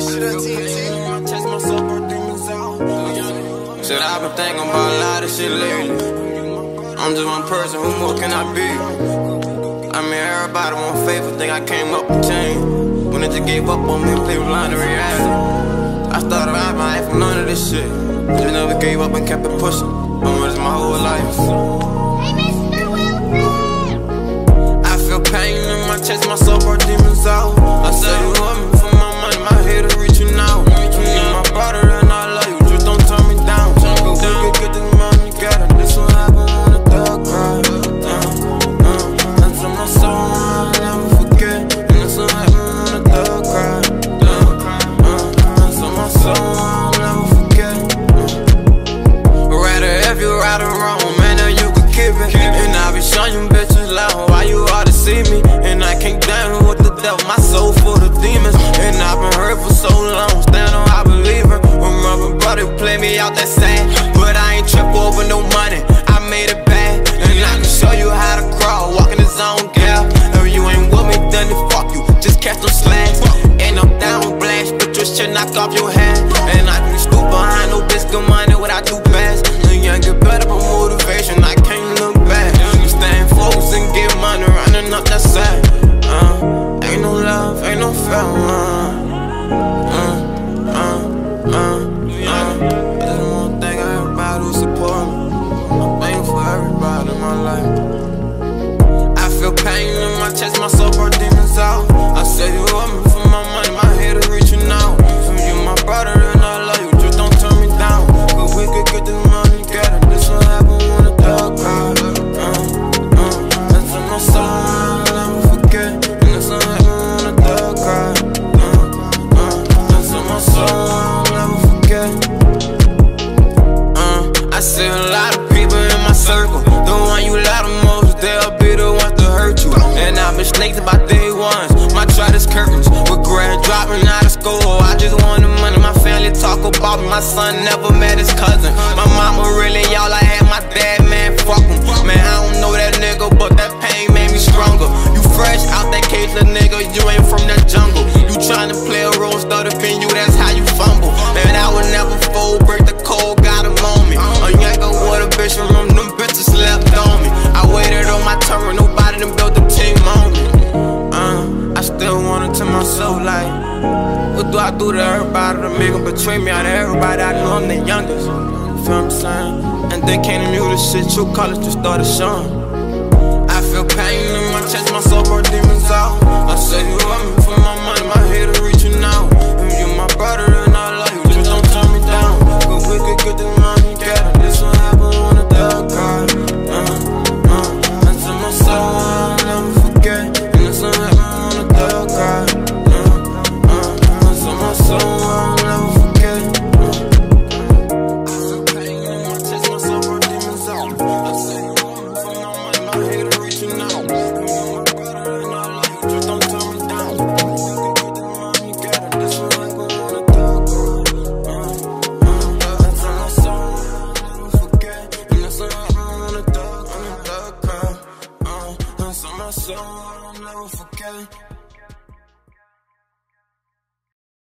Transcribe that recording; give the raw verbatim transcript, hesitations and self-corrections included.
Shit, I've been thinking about a lot of shit lately. I'm just one person, who more can I be? I mean, everybody want faithful, think I came up to change. When they just gave up on me and played blind to reality. I started rapping, I ain't from none of this shit. Just never gave up and kept it pushing. I'm with my whole life. I feel pain in my chest, my soul brought demons out. I said you love me for my money, my head is reaching out. You're my brother and I love you, just don't turn me down. Go get, get this money together, this will happen when the thug cry. Uh, uh, that's in my soul, I'll never forget. And this will happen when the thug cry. Uh, uh, that's in my soul, I'll never forget. Uh. Rather if you right or wrong, man, now you can keep it. And I be showing you bitches loud, why you ought to see me. And I can't down with the devil, my soul full of demons. And I've been hurt for so long, stand on I believe her. When rubber brother play me out that sad, but I ain't trip over no money, I made it bad. And I can show you how to crawl, walk in the zone, girl. If you ain't with me, then it fuck you, just catch them slacks. Ain't no down blast, but your shit knock off your head. And I can stoop behind no bitch good money, what I do best. And you ain't get better for motivation, I can't look back. You staying focused and get money, running up that side. Uh, ain't no love, ain't no fair, uh, uh, uh, uh, uh. I just wanna thank everybody who support me. I'm thankful for everybody in my life. I feel pain in my chest, my soul brought demons out. I said you love me for my money, my head is reaching out. So you my brother and I love you, just don't turn me down. Cause we could get this money together, this will happen when the thug cry. Uh, uh, that's in my soul, I'll never forget. And this will happen when the thug cry. Uh, uh, that's in my soul, I'll never forget. Uh, I see a lot of people in my circle. The one you love the most, they'll be the ones to hurt you. And I've been snaked about day ones. My trident's curtains, regret dropping out of school. I just want the money, my family talk about me. My son never met his cousin. My mama really all I had, my dad, man, fuck him. Man, I don't know that nigga, but that pain made me stronger. You fresh out that cage, little nigga, you ain't from that jungle. You tryna play a role, start up in you, that's how you fumble. And I would never fold, break the code, got him on me. A yanker with a bitch from them, them bitches slept on me. I waited on my turn, nobody done built a team on me. Uh, I still want it to myself, like, what do I do to everybody to make them betray me? Out of everybody I know I'm the youngest. You feel what I'm saying? And they came to me with this shit, true colors just started showing. I feel pain in my chest, my soul brought demons out.